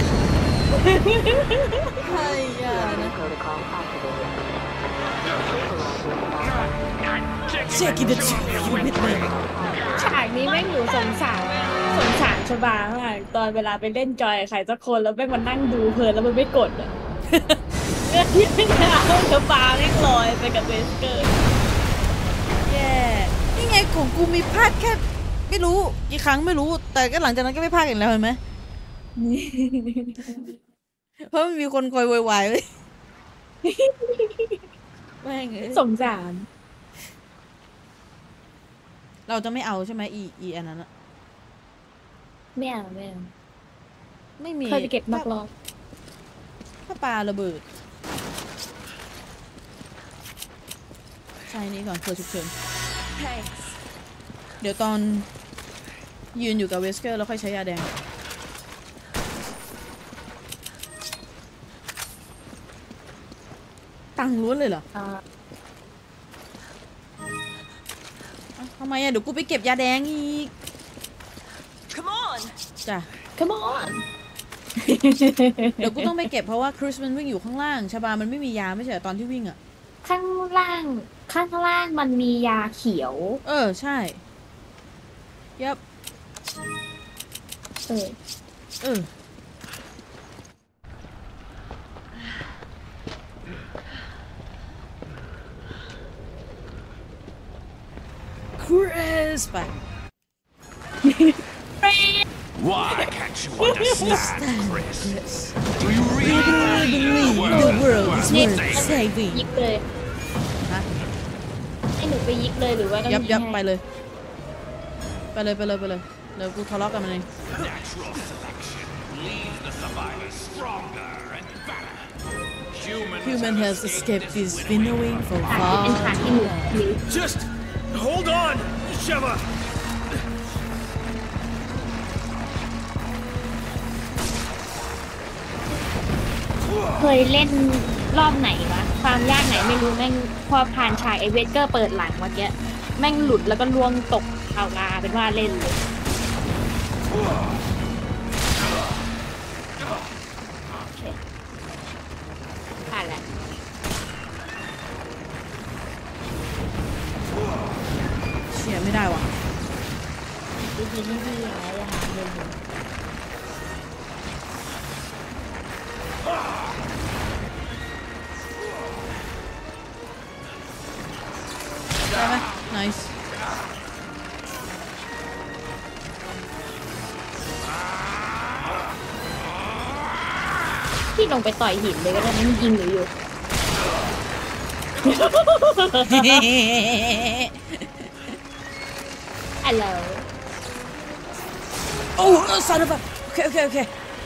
ไฮอะนะ Protocol activated. Check it out you midnight ฉากนี้แม่งหนูสงสารชบามากตอนเวลาไปเล่นจอยกับใครสักคนแล้วแม่งมานั่งดูเพลินแล้วมันไม่กดอ่ะเรื่องที่ไม่ได้เอาชบาแม่งลอยไปกับเวสเกอร์แย่นี่ไงของกูมีพลาดแค่ไม่รู้กี่ครั้งไม่รู้แต่ก็หลังจากนั้นก็ไม่พลาดอีกแล้วเห็นไหมเพราะมันมีคนคอยโวยวายเลยแม่งสงสารเราจะไม่เอาใช่ไหมอีอันนั้นอะไม่เอาไม่มีเคยไปเก็บนักร้องถ้าปลาระเบิดใช่นี้ก่อนเพื่อฉุกเฉินเดี๋ยวตอนยืนอยู่กับเวสเกอร์แล้วค่อยใช้ยาแดงตังล้วนเลยเหรอทำไมอะเดี๋ยวกูไปเก็บยาแดงอีก Come on จ้ะ Come on เดี๋ยวกูต้องไปเก็บเพราะว่าคริสมันวิ่งอยู่ข้างล่างชาบามันไม่มียาไม่ใช่ตอนที่วิ่งอะข้างล่างมันมียาเขียวใช่ยับคริสไป Why can't you understand, Chris? Do you really believe the world is worth saving? ยิกเลยให้หนูไปยิกเลยหรือว่าต้องยับไปเลยเดี๋ยวกูทะเลาะกันมันเอง Natural selection leaves the survivors stronger and better. Human has escaped this winnowing for far too long. Just hold on, Sheva. เคยเล่นรอบไหนวะความยากไหนไม่รู้แม่งพอผ่านฉากไอเวสเกอร์เปิดหลังเมื่อกี้แม่งหลุดแล้วก็ล่วงตกเอาลาเป็นว่าเล่นเลยผ่านแล้วเชียร์ไม่ได้ว่ะดีๆอะไรอย่าหาเล่นได้ไหม nice พี่ลงไปต่อยหินเลยก็ได้มันยิงหนูอยู่ Hello Oh son of a okay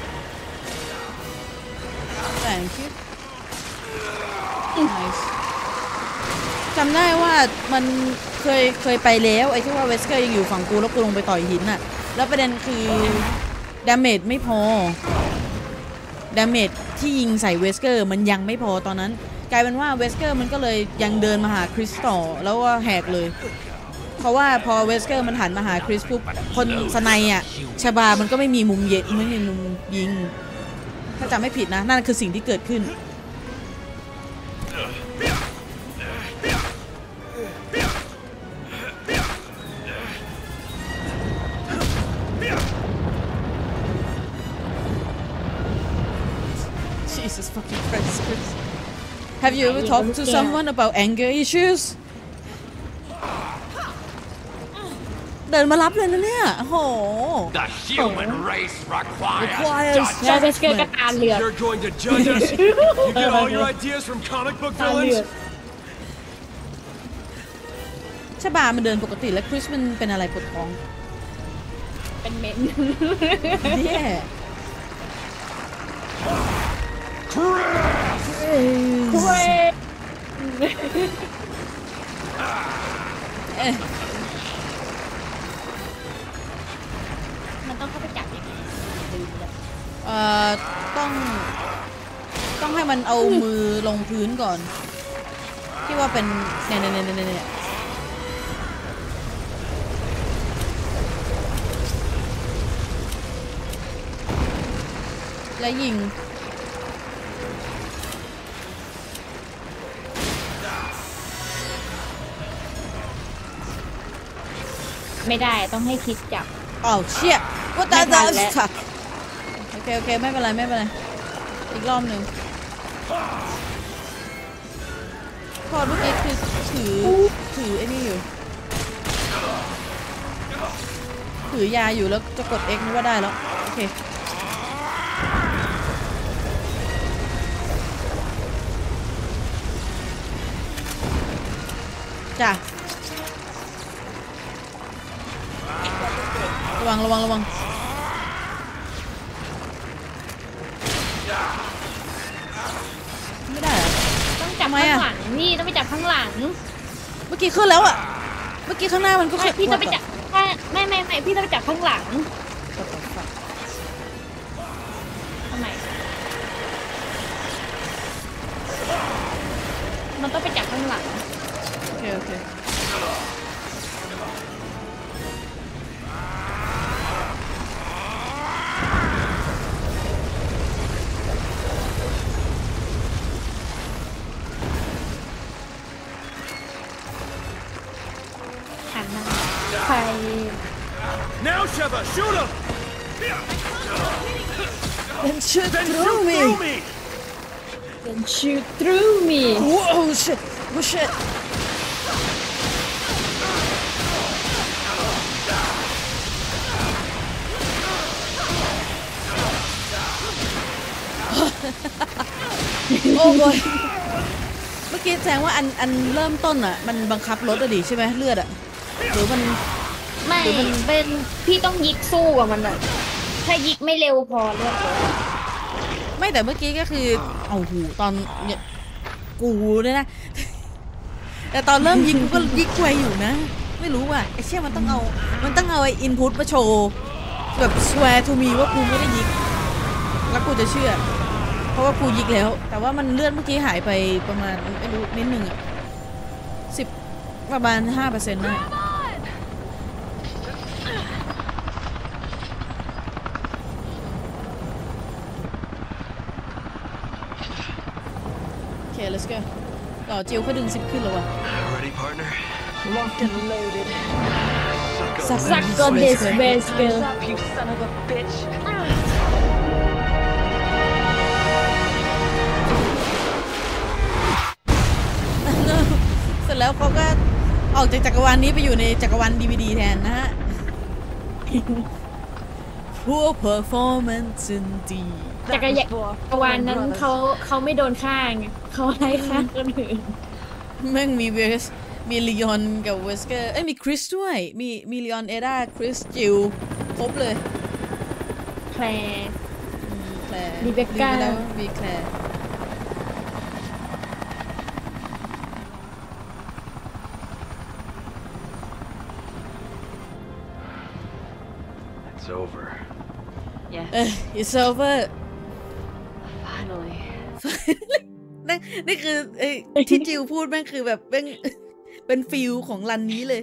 Thank you Nice จำได้ว่ามันเคยไปแล้วไอ้ที่ว่าเวสเกอร์ยังอยู่ฝั่งกูแล้วกูลงไปต่อยหินน่ะแล้วประเด็นคือดาเมจไม่พอดาเมจที่ยิงใส่เวสเกอร์มันยังไม่พอตอนนั้นกลายเป็นว่าเวสเกอร์มันก็เลยยังเดินมาหาคริสต่อแล้วก็แหกเลยเพราะว่าพอเวสเกอร์มันหันมาหาคริสปุ๊บคนสไนอ่ะชาบามันก็ไม่มีมุมเย็นไม่มีมุมยิงถ้าจำไม่ผิดนะนั่นคือสิ่งที่เกิดขึ้นJesus fucking Christ. Have you ever talked to someone about anger issues? เดินมารับเลยนะเนี่ยโอ้โห The human race requires judgment. You're going to judge us? You get all your ideas from comic book villains? ชบามันเดินปกติแล้วคริสมันเป็นอะไรปวดท้องเป็นเมนเนี่ยมันต้องเข้าไปจับยังไงต้องให้มันเอามือลงพื้นก่อนที่ว่าเป็นเนี่ยและยิงไม่ได้ต้องให้คิดจับอ้าวเชี่ยว่าตาไม่ทันแล้วสัตว์โอเคไม่เป็นไรอีกรอบหนึ่งพอเมื่อกี้คือถือไอ้นี่อยู่ถือยาอยู่แล้วจะกด X นึกว่าได้แล้วโอเคจ้ะระวังไม่ได้เหรอต้องจับทำไมข้างอะหลังนี่ต้องไปจับข้างหลังเมื่อกี้ขึ้นแล้วอะเมื่อกี้ข้างหน้ามันก็ไม่พี่ต้องไปจับไม่พี่ต้องไปจับข้างหลังทำไมมันต้องไปจับข้างหลังโอเคหันมาใคร Now, Sheva, shoot him! Then shoot Then through shoot me through me! then shoot through me Oh shitโอ้บอยเมื่อกี้แสดงว่าอันเริ่มต้นอ่ะมันบังคับรถอะดิใช่ไหมเลือดอ่ะหรือมันไม่หรือมันเป็นพี่ต้องยิกสู้กับมันอะถ้ายิกไม่เร็วพอเลือดลดไม่แต่เมื่อกี้ก็คือเอาหูตอนเนี่ยกูเนี่ยนะ แต่ตอนเริ่มยิงกูก็ยิงไวอยู่นะไม่รู้ว่ะไอ้เชี่ยมันต้องเอาไอ้อินพุตมาโชว์แบบ swear to me ว่ากูไม่ได้ยิงแล้วกูจะเชื่อเพราะว่ากูยิงแล้วแต่ว่ามันเลือดเมื่อกี้หายไปประมาณไม่รู้นิดนึงอ่ะ10ประมาณ 5% ได้โอเค let's go ต่อจิวเขาดึง10ขึ้นแล้วว่ะ Ready, partner? Locked and loaded. Suck on this base girl Up, you son of a bitch. เสร็จแล้วเขาก็ออกจากจักรวาลนี้ไปอยู่ในจักรวาล DVD แทนนะฮะ Poor performance indeed จักรวาลนั้นเขาไม่โดนฆ่าไงเขาไล่ฆ่าคนอื่นแม่งมีมีลีออนกับเวสเกอร์มีคริสด้วยมีลีออนเอดาคริสจิลครบเลยแคลร์แคลร์รีเบคก้าลืมไปแล้วมีแคลร์ It's over. it's over Finally. นี่คือที่จิวพูดแม่งคือแบบเป็นฟิลของรันนี้เลย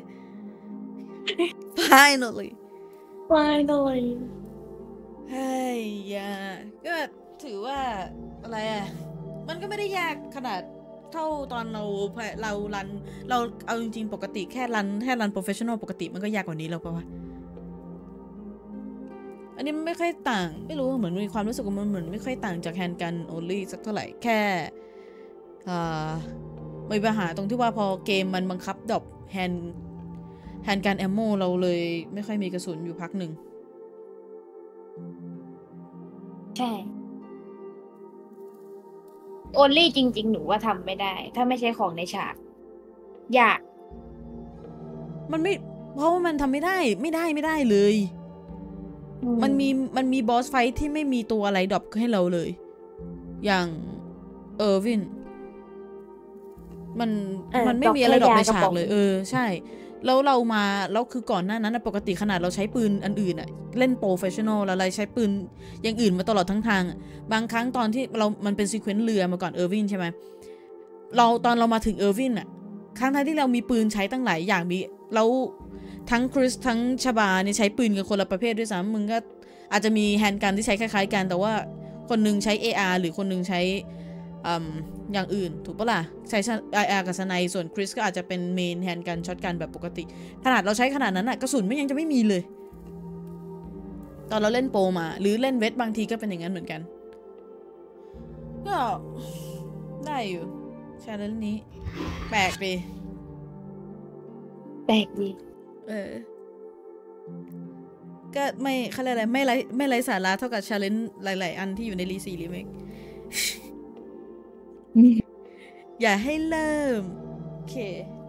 finally finally เฮ้ยก็ถือว่าอะไรอ่ะมันก็ไม่ได้ยากขนาดเท่าตอนเรารันเราเอาจริงๆปกติแค่รัน professional ปกติมันก็ยากกว่านี้แล้วป่ะวะอันนี้มันไม่ค่อยต่างไม่รู้เหมือนมีความรู้สึกว่ามันเหมือนไม่ค่อยต่างจากแฮนด์กัน only สักเท่าไหร่แค่มีปัญหาตรงที่ว่าพอเกมมันบังคับดรอปแฮนด์กันแอมโมเราเลยไม่ค่อยมีกระสุนอยู่พักหนึ่งใช่ only จริงๆหนูว่าทำไม่ได้ถ้าไม่ใช่ของในฉากอยากมันไม่เพราะว่ามันทำไม่ได้เลยมันมีบอสไฟท์ที่ไม่มีตัวอะไรดรอปให้เราเลยอย่างเออร์วินมันไม่มีอะไรดรอปในฉากเลยใช่แล้วเรามาแล้วคือก่อนหน้านั้นปกติขนาดเราใช้ปืนอันอื่นอะเล่นโปรเฟชชั่นอลแล้วเราใช้ปืนอย่างอื่นมาตลอดทั้งทางบางครั้งตอนที่มันเป็นซีเควนซ์เรือมาก่อนเออร์วินใช่ไหมตอนเรามาถึงเออร์วินอะครั้งที่เรามีปืนใช้ตั้งหลายอย่างมีแล้วทั้งคริสทั้งชบาเนี่ยใช้ปืนกันคนละประเภทด้วยซ้ำมึงก็อาจจะมีแฮนด์กันที่ใช้คล้ายๆกันแต่ว่าคนนึงใช้ AR หรือคนนึงใช้อย่างอื่นถูกปะล่ะใช้กับสไนส่วนคริสก็อาจจะเป็นเมนแฮนด์กันช็อตกันแบบปกติขนาดเราใช้ขนาดนั้นอะกระสุนไม่ยังจะไม่มีเลยตอนเราเล่นโปรมาหรือเล่นเวทบางทีก็เป็นอย่างนั้นเหมือนกันก็ได้อยู่ชาเลนจ์นี้แปลกดีแปลกดีก็ไม่เขาเรียกอะไรไม่ไร้สาระเท่ากับชาเลนจ์หลายๆอันที่อยู่ในรีเมค อย่าให้เริ่มโอเค